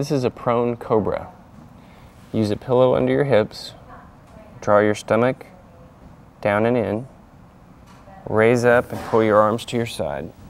This is a prone cobra. Use a pillow under your hips, draw your stomach down and in, raise up and pull your arms to your side.